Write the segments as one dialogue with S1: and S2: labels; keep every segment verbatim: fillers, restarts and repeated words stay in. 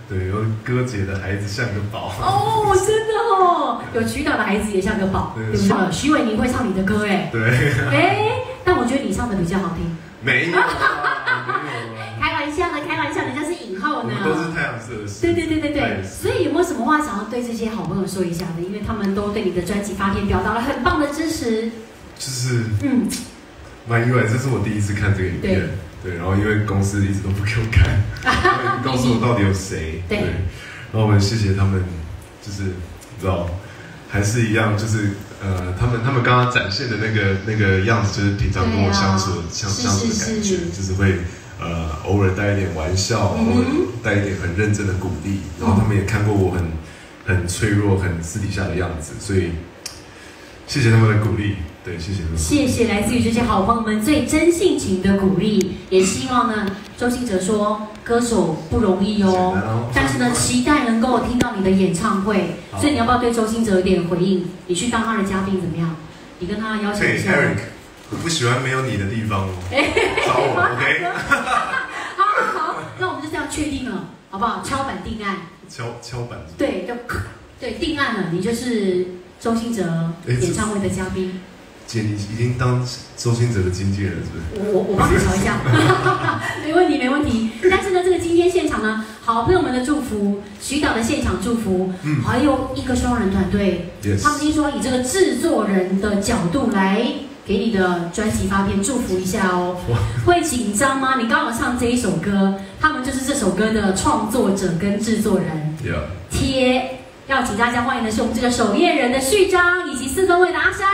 S1: 对，有哥姐的孩子像个宝。
S2: 哦，真的哦，有曲导的孩子也像个宝，对不对？徐伟宁会唱你的歌哎。
S1: 对。
S2: 哎，但我觉得你唱的比较好听。
S1: 没有啊，没有啊。
S2: 开玩笑的，开玩笑，人家是影后呢。
S1: 我们都是太阳社的事。
S2: 对对对对对。所以有没有什么话想要对这些好朋友说一下的？因为他们都对你的专辑发片表达了很棒的支持。
S1: 就是，嗯，蛮意外，这是我第一次看这个影片。对，然后因为公司一直都不给我看，告诉我到底有谁。对，然后我们谢谢他们，就是你知道，还是一样，就是呃，他们他们刚刚展现的那个那个样子，就是平常跟我相处相相处的感觉，就是会呃偶尔带一点玩笑，偶尔带一点很认真的鼓励，然后他们也看过我很很脆弱、很私底下的样子，所以谢谢他们的鼓励。对，谢谢。
S2: 谢谢来自于这些好朋友们最真性情的鼓励，也希望呢，周兴哲说，歌手不容易哦，但是呢，期待能够听到你的演唱会，所以你要不要对周兴哲有点回应？你去当他的嘉宾怎么样？你跟他邀请一下。
S1: Hey Eric， 我不喜欢没有你的地方哦，找我 ，OK？
S2: 好好好，那我们就这样确定了，好不好？敲板定案。
S1: 敲敲板。
S2: 对，就对定案了，你就是周兴哲演唱会的嘉宾。
S1: 姐，你已经当周兴哲的经纪人了，是不是？
S2: 我我我帮你瞧一下，没问题没问题。但是呢，这个今天现场呢，好朋友们的祝福，徐导的现场祝福，嗯，还有一个双人团队， yes. 他们听说以这个制作人的角度来给你的专辑发片祝福一下哦。会紧张吗？你刚好唱这一首歌，他们就是这首歌的创作者跟制作人。
S1: Yeah.
S2: 贴，要请大家欢迎的是我们这个守夜人的序章，以及四分卫的阿山。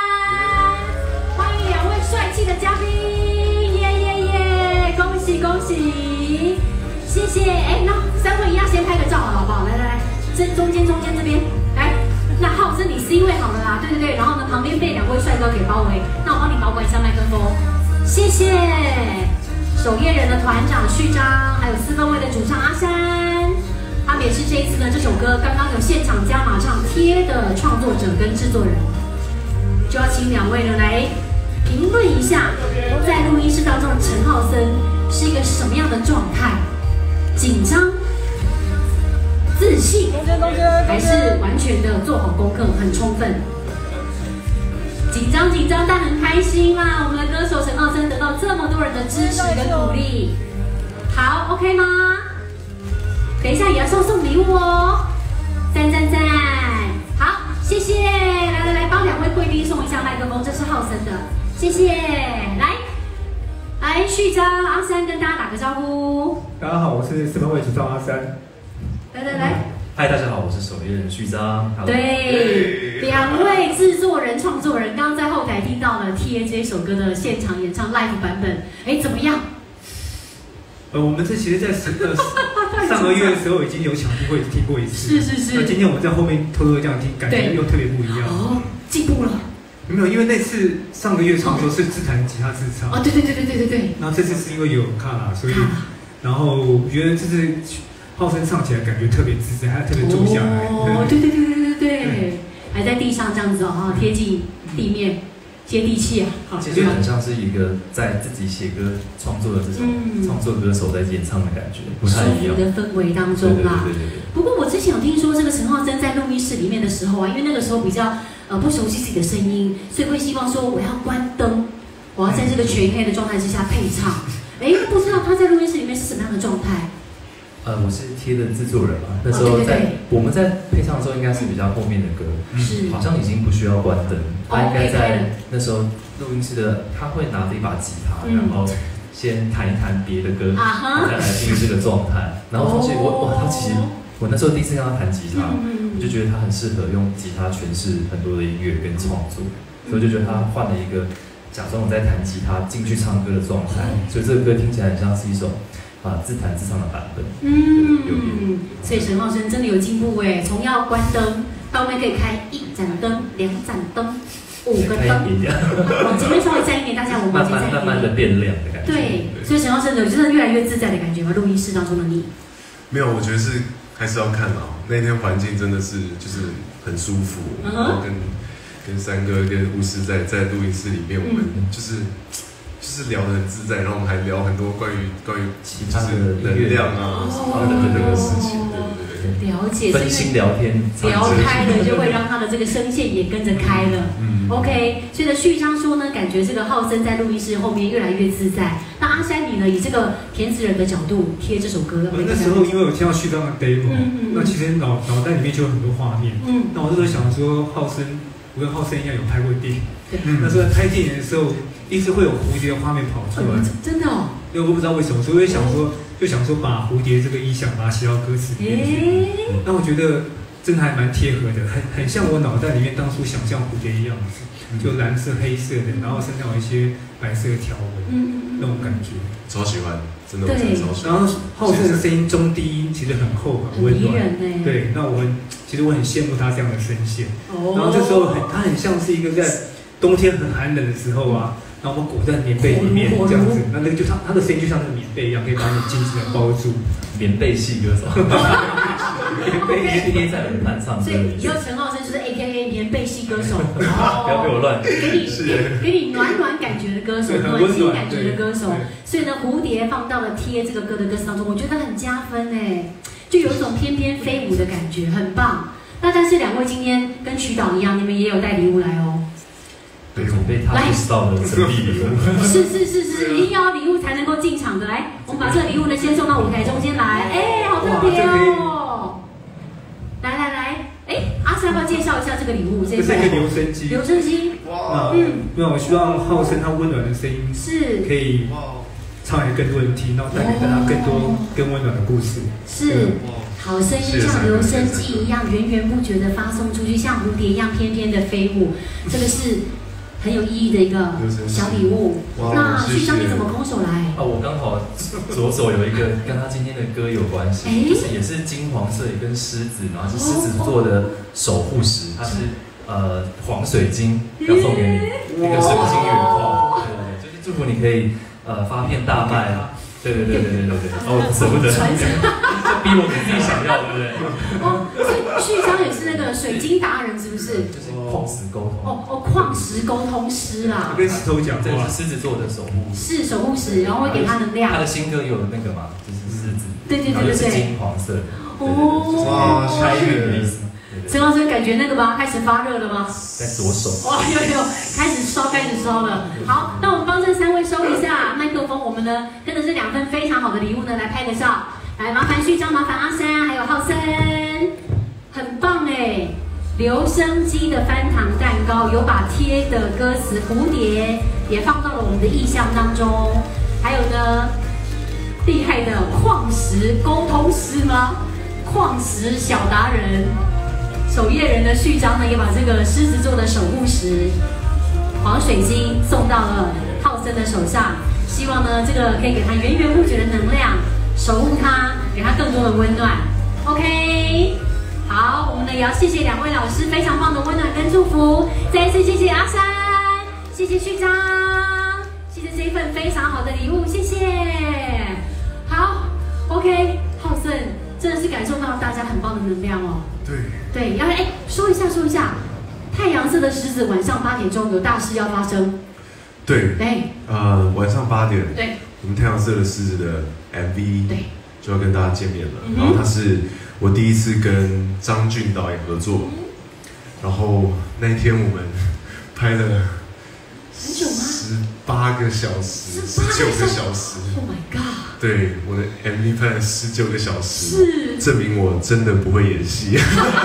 S2: 帅气的嘉宾，耶耶耶！恭喜恭喜，谢谢。哎，那三位一样先拍个照好不好？来来来，这中间中间这边，来，那浩是你 C 位好了啦，对对对。然后呢，旁边被两位帅哥给包围，那我帮你保管一下麦克风，谢谢。守夜人的团长序章，还有四分卫的主唱阿山，他们也是这一次呢这首歌刚刚有现场加码唱贴的创作者跟制作人，就要请两位呢来评论一下，在录音室当中的陈浩森是一个什么样的状态？紧张、自信，还是完全的做好功课，很充分？紧张紧张，但很开心啦！我们的歌手陈浩森得到这么多人的支持跟鼓励，好 ，OK 吗？等一下也要送送礼物哦，赞赞赞！好，谢谢，来来来，帮两位贵宾送一下麦克风，这是浩森的。谢谢，来，来序章阿三跟大家打个招呼。
S3: 大家好，我是四分卫主唱阿三。
S2: 来来来，
S4: 嗨，大家好，我是守夜人序章。
S2: 对，两位制作人、创作人，刚刚在后台听到了 T A 这首歌的现场演唱 live 版本，哎，怎么样？
S3: 呃，我们这其实在呃上个月的时候已经有抢听过听过一次，
S2: 是是是。
S3: 那今天我们在后面偷偷这样听，感觉又特别不一样。
S2: 哦，进步了。
S3: 没有，因为那次上个月唱的时候是自弹吉他自唱。
S2: 哦，对对对对对对对。
S3: 然后这次是因为有卡拉，所以，然后我觉得这次浩森唱起来感觉特别自在，还特别坐下来。
S2: 哦，对对对对对对，还在地上这样子哦，贴近地面，接地气啊。好，
S4: 其实很像是一个在自己写歌创作的这种创作歌手在演唱的感觉，不太一样。
S2: 舒服的氛围当中啦。对对对。不过我之前有听说这个陈浩森在录音室里面的时候啊，因为那个时候比较。呃，不熟悉自己的声音，所以会希望说我要关灯，我要在这个全黑的状态之下配唱。哎，不知道他在录音室里面是什么样的状态？
S4: 呃，我是贴的制作人嘛，那时候在、哦、对对对我们在配唱的时候，应该是比较后面的歌，是好像已经不需要关灯，他应该在那时候录音室的，他会拿着一把吉他，嗯、然后先弹一弹别的歌，啊、再来进入这个状态，然后发现我哇，他其实。我那时候第一次看他弹吉他，嗯、我就觉得他很适合用吉他诠释很多的音乐跟创作，嗯、所以我就觉得他换了一个假装我在弹吉他进去唱歌的状态，嗯、所以这个歌听起来很像是一首啊自弹自唱的版本。
S2: 嗯，所以陈浩森真的有进步哎，从要关灯到后面可以开一盏灯、两盏灯、五个灯，往前面稍微站一点，大家我们
S4: 慢慢慢慢的变亮的感觉。
S2: 对，所以陈浩森有真的越来越自在的感觉吗？录音室当中的你？
S1: 没有，我觉得是。还是要看啊，那天环境真的是就是很舒服， uh huh. 然后跟跟三哥跟巫师在在录音室里面，我们就是、嗯、就是聊得很自在，然后我们还聊很多关于关于
S4: 其他的
S1: 能量啊什么的这个事情，
S2: 了解，
S4: 分心聊天，
S2: 聊开了就会让他的这个声线也跟着开了。嗯 OK， 所以呢，序章说呢，感觉这个浩森在录音室后面越来越自在。那阿山你呢，以这个填词人的角度贴这首歌，
S3: 那时候因为我听到序章的 demo，、嗯嗯、那其实脑脑袋里面就有很多画面。嗯，那我那时候想说，浩森，我跟浩森一样有拍过电影。对，嗯、那时候拍电影的时候，一直会有蝴蝶的画面跑出来。嗯、
S2: 真的哦。
S3: 因为我不知道为什么，所以我也想说，就想说把蝴蝶这个意象把它写到歌词里面去。欸、那我觉得真的还蛮贴合的，很很像我脑袋里面当初想象蝴蝶一样子。就蓝色、黑色的，然后身上有一些白色的条纹，嗯、那种感觉，
S1: 超喜欢，真的我真的超喜欢。
S3: 然后浩森的声音中低音其实很厚很温暖，对，那我很其实我很羡慕他这样的声线。哦、然后这时候很，他很像是一个在冬天很寒冷的时候啊，然后我们裹在棉被里面这样子，那那个就他他的声音就像那个棉被一样，可以把你紧紧的包住。
S4: 棉被系歌手，棉被系贴在耳畔唱歌。
S2: 所以以后陈浩森就是 A K A 棉被系歌手，
S4: 不要被我乱。
S2: 给你给你暖暖感觉的歌手，暖心感觉的歌手。所以呢，蝴蝶放到了贴这个歌的歌词当中，我觉得很加分哎，就有一种翩翩飞舞的感觉，很棒。那但是两位今天跟曲导一样，你们也有带礼物来哦。
S4: 对，准备他知道的神秘礼物。
S2: 是是是是，一定要礼物才能够进场的。来，我们把这个礼物呢先送到舞台中间来。哎，好特别哦！来来来，哎，阿山要不要介绍一下这个礼物？
S3: 这是一个留声机。
S2: 留声机。
S3: 哇。嗯，那我希望浩森他温暖的声音是可以唱来更多人听，然后带给大家更多更温暖的故事。
S2: 是。好声音像留声机一样源源不绝的发送出去，像蝴蝶一样翩翩的飞舞，这个是很有意义的一个小礼物。那序章你怎么空手来？
S4: 啊，我刚好左手有一个跟他今天的歌有关系，欸、就是也是金黄色，也跟狮子，然后是狮子座的守护石，它是呃黄水晶，要送给你一个水晶元矿，对对对，就是祝福你可以呃发片大卖啊。对对对对对对对，哦，舍不得，逼我给自己想要，对不对？
S2: 哦，所以序章也是那个水晶达人，是不是？
S4: 就是矿石沟通。
S2: 哦哦，矿石沟通师啦。
S3: 跟石头讲，
S4: 这是狮子座的守护。
S2: 是守护石，然后会给他能量。
S4: 他的新歌有那个嘛，就是狮子。
S2: 对对对对对。
S4: 金黄色的。
S2: 哦。
S1: 哇，
S4: 开运的意思。
S2: 陈老师感觉那个吗？开始发热了吗？
S4: 在左手。
S2: 哇，有有，开始烧，开始烧了。好，那我们帮这三位收一下麦克风，我们呢跟着这两份非常好的礼物呢来拍个照。来，麻烦序章，麻烦阿山，还有浩森，很棒哎！留声机的翻糖蛋糕有把贴的歌词蝴蝶也放到了我们的意象当中，还有呢，厉害的矿石沟通师吗？矿石小达人。守夜人的序章呢，也把这个狮子座的守护石黄水晶送到了浩森的手上，希望呢这个可以给他源源不绝的能量，守护他，给他更多的温暖。OK， 好，我们呢也要谢谢两位老师非常棒的温暖跟祝福，再一次谢谢阿山，谢谢序章，谢谢这一份非常好的礼物，谢谢。好 ，OK， 浩森真的是感受到大家很棒的能量哦。
S1: 对
S2: 对，要哎说一下说一下，太阳色的狮子晚上八点钟有大事要发生。
S1: 对，
S2: 对，
S1: 呃，晚上八点，
S2: 对，
S1: 我们太阳色的狮子的 M V
S2: 对
S1: 就要跟大家见面了。
S2: 嗯、
S1: 然后他是我第一次跟张俊导演合作，嗯、然后那一天我们拍了
S2: 很久吗？
S1: 十八个小时，十九个小时。
S2: Oh my god！
S1: 对，我的 M V 拍了十九个小时，
S2: 是
S1: 证明我真的不会演戏。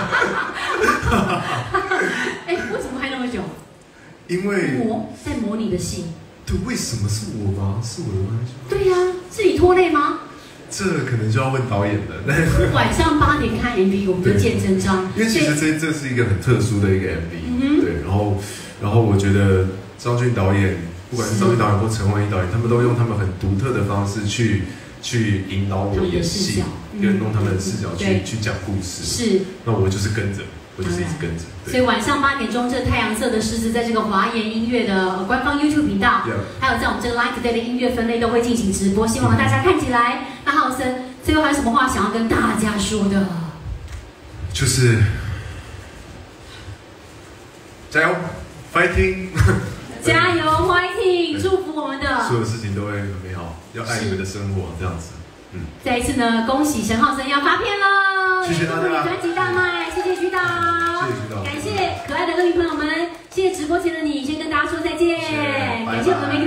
S2: 哎，为什么拍那么久？
S1: 因为
S2: 模在模拟的戏。
S1: 对，为什么是我吗？是我的关系。
S2: 对呀、啊，是你拖累吗？
S1: 这可能就要问导演了。
S2: 晚上八点看 M V， 我们就见真章。
S1: 因为其实这这是一个很特殊的一个 M V，、嗯、对，然后然后我觉得张俊导演，不管是张俊导演或陈焕一导演，他们都用他们很独特的方式去去引导我演戏，跟用他们的视角去、嗯、去讲故事。是，那我就是跟着。我就是一直跟着，
S2: 所以晚上八点钟，这太阳色的狮子在这个华研音乐的官方 YouTube 频道， yeah. 还有在我们这个 Live Today 的音乐分类都会进行直播，希望大家看起来。那浩森最后还有什么话想要跟大家说的？
S1: 就是加油 ，fighting！
S2: 加油 ，fighting！ 祝福我们的
S1: 所有事情都会很美好，要爱你们的生活，这样子。嗯，
S2: 再一次呢，恭喜陈浩森要发片了。
S1: 谢谢大家，
S2: 专辑大卖，谢谢徐导，
S1: 谢谢徐导，
S2: 感谢可爱的乐迷朋友们，谢谢直播前的你，先跟大家说再见，感谢我们的。